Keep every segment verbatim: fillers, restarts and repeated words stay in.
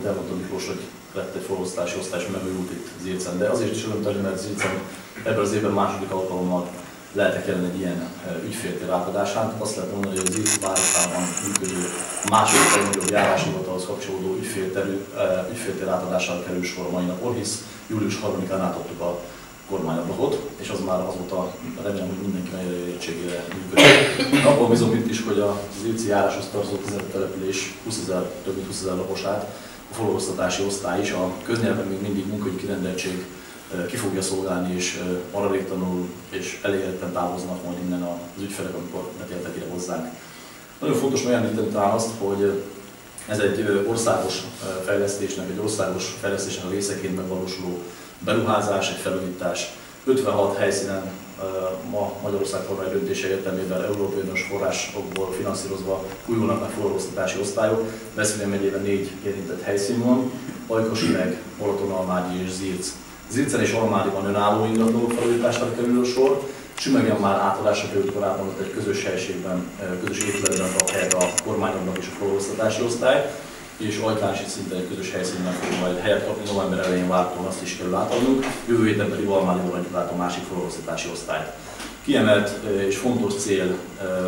amit elmondta Miklós, hogy lett egy foglalkoztatási osztály, és megújult itt Zilcen. De azért is örömteli, mert Zilcen ebben az évben második alkalommal lehetek jelen egy ilyen ügyféltér átadásán. Azt lehet mondani, hogy az Zilc városában működő második legnagyobb járáshivatalhoz kapcsolódó ügyféltér átadására kerül sor a mai napon, hisz július harmadikán átadtuk a kormányablakot, és az már azóta remélem, hogy mindenki nagy elértségére működik. Abban bizony itt is, hogy a zilci járáshoz tartozó tizenöt település húszezer, több mint húszezer lakosát a foglalkoztatási osztály is a köznyelven még mindig munkaügyi kirendeltség ki fogja szolgálni, és maradéktalanul és elégedetten távoznak majd innen az ügyfelek, amikor betértek ide hozzánk. Nagyon fontos megemlíteni talán azt, hogy ez egy országos fejlesztésnek, egy országos fejlesztésnek a részeként megvalósuló beruházás, egy felújítás. ötvenhat helyszínen ma Magyarország kormány döntése értelmében Európai Uniós forrásokból finanszírozva újulnak meg foglalkoztatási osztályok. Veszprém megyében négy érintett helyszín van, Ajkasüveg, Balatonalmádi és Zilc. Zilcen és Almádiban önálló ingatlanok felújítására kerül a sor. Sümegen már átadásra került korábban ott egy közös helységben, közös épületben kap helyet a kormányoknak és a foglalkoztatási osztály, és Ajkán is szinte egy közös helyszínen fog majd helyet kapni, november elején várhatóan azt is kell átadnunk, jövő héten pedig Almádiban adjuk át a másik foglalkoztatási osztályt. Kiemelt és fontos cél,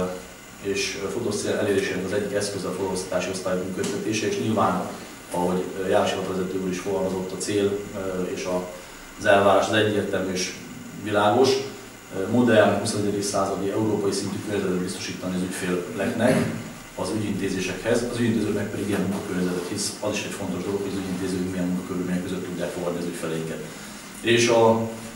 és fontos cél elérésének az egyik eszköz a foglalkoztatási osztály működtetése, és nyilván, ahogy János hivatalvezető úr is fogalmazott, a cél és az elvárás az egyértelmű és világos, modern, huszonegyedik századi európai szintű környezetet biztosítani az ügyféleknek, az ügyintézésekhez, az ügyintézőknek pedig ilyen munkakörnyezetet, hisz az is egy fontos dolog, hogy az ügyintézők milyen munkakörülmények között tudják fogadni az ügyfeleinket. És a,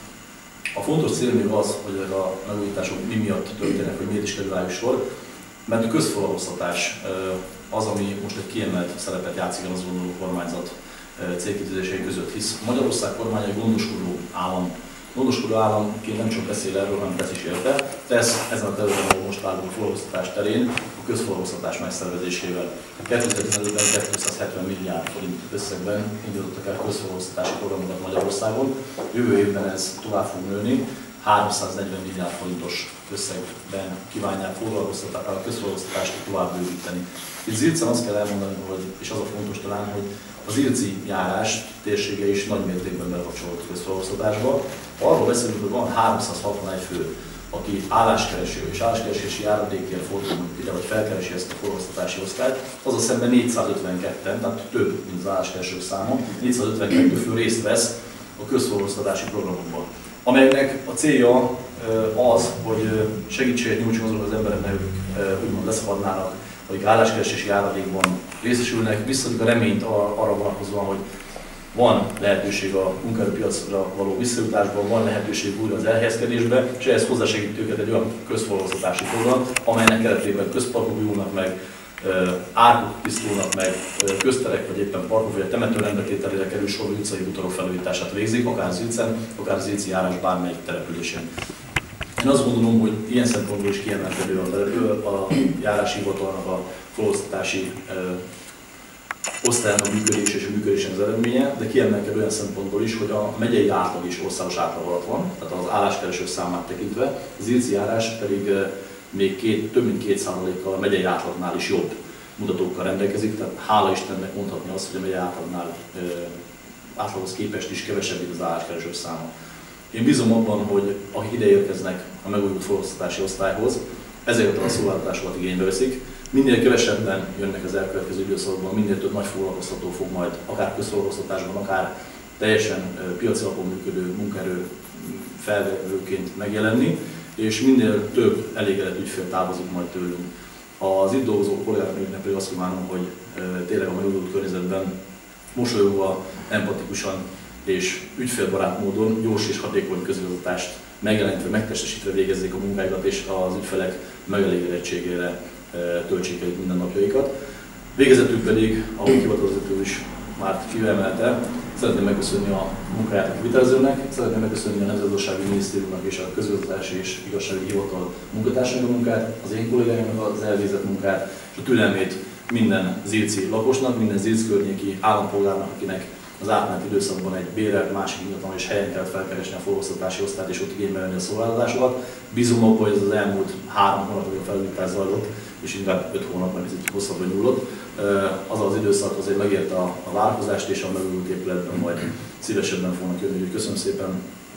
a fontos cél még az, hogy ezek a megújítások mi miatt történnek, hogy miért is kerül rájuk sor, mert a közfoglalkoztatás az, ami most egy kiemelt szerepet játszik az gondoló kormányzat célkitűzései között, hisz Magyarország kormánya egy gondoskodó állam. Gondoskodó államként nem csak beszél erről, hanem tesz is érte. Tesz ezen a területen, ahol most állunk a foglalkoztatás terén, a közfoglalkoztatás megszervezésével. kétezer-tizenötben kétszázhetven milliárd forint összegben indítottak el közfoglalkoztatási programokat Magyarországon. Jövő évben ez tovább fog nőni, háromszáznegyven milliárd forintos összegben kívánják a közfoglalkoztatást tovább bővíteni. Itt Zilcen azt kell elmondani, hogy, és az a fontos talán, hogy az zilci járás térsége is nagy mértékben bekapcsolódott a közfoglalkoztatásba. Arról beszélünk, hogy van háromszázhatvanegy fő, aki álláskereső és álláskeresési járadékért fordul ide, vagy felkeresi ezt a foglalkoztatási osztályt, az a szemben négyszázötvenketten, tehát több, mint az álláskeresők száma, négyszázötvenkettő fő részt vesz a közfoglalkoztatási programokban, amelynek a célja az, hogy segítséget nyújtson azok az embereknek, akik úgymond leszakadnának, akik álláskeresési járadékban részesülnek, visszaadjuk a reményt arra vonatkozóan, hogy van lehetőség a munkaerőpiacra való visszajutásban, van lehetőség újra az elhelyezkedésbe, és ehhez hozzásegít őket egy olyan közfoglalkoztatási program, amelynek keretében közparkok újulnak meg, árkok tisztulnak meg, közterek vagy éppen parkok vagy a temető rendbetételére kerül sor, utcai bútorok felújítását végzik, akár Zilcen, akár az zilci járás bármelyik településén. Én azt gondolom, hogy ilyen szempontból is kiemelkedő a, a járási hivatalnak a foglalkoztatási osztálynak a működés és a működésnek az eredménye, de kiemelkedő olyan szempontból is, hogy a megyei átlag is országos átlag alatt van, tehát az álláskeresők számát tekintve, az zilci járás pedig még két, több mint két százalékkal a megyei átlagnál is jobb mutatókkal rendelkezik, tehát hála Istennek mondhatni azt, hogy a megyei átlagnál átlaghoz képest is kevesebb, mint az álláskeresők száma. Én bízom abban, hogy akik ide érkeznek a megújult foglalkoztatási osztályhoz, ezeket a szolgáltatásokat igénybe veszik. Minél kevesebben jönnek az elkövetkező időszakban, minél több nagy foglalkoztató fog majd akár közszolgáltatásban, akár teljesen piaci alapon működő munkaerő felvevőként megjelenni, és minél több elégedett ügyfél távozik majd tőlünk. Az itt dolgozó kollégáknak pedig azt kívánom, hogy tényleg a megújult környezetben mosolyogva, empatikusan és ügyfélbarát módon gyors és hatékony közigazgatást megjelentve, megtestesítve végezzék a munkáikat, és az ügyfelek megelégedettségére töltsék el mindennapjaikat. Végezetül pedig, ahogy hivatalvezető is már kiemelte, szeretném megköszönni a munkáját a kivitelezőnek, szeretném megköszönni a Nemzetgazdasági Minisztériumnak és a Közigazgatási és Igazságügyi Hivatal munkatársainak a munkát, az én kollégáimnak az elvégzett munkát, és a türelmét minden zilci lakosnak, minden zilc környéki állampolgárnak, akinek az átmeneti időszakban egy bérelt, másik ingatlan és helyen kellett felkeresni a foglalkoztatási osztályt és ott igénybe venni a szolgáltatásokat. Bízom abban, hogy ez az elmúlt három hónapban a felújítás zajlott, és inkább öt hónap, meg ez egy hosszabbra nyúlott. Az az időszak azért megérte a, a várakozást, és a megújult épületben majd szívesebben fognak jönni. Úgyhogy köszönöm szépen